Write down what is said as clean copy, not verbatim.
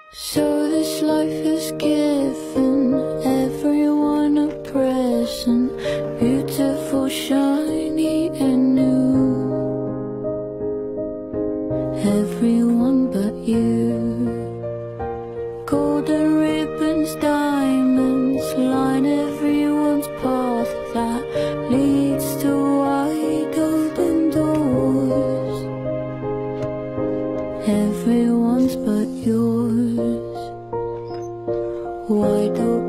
So this life has given everyone a present, beautiful, shiny and new. Everyone but you. Golden ribbons, diamonds line everyone's path that leads to wide open doors. Everyone's but yours. Wide open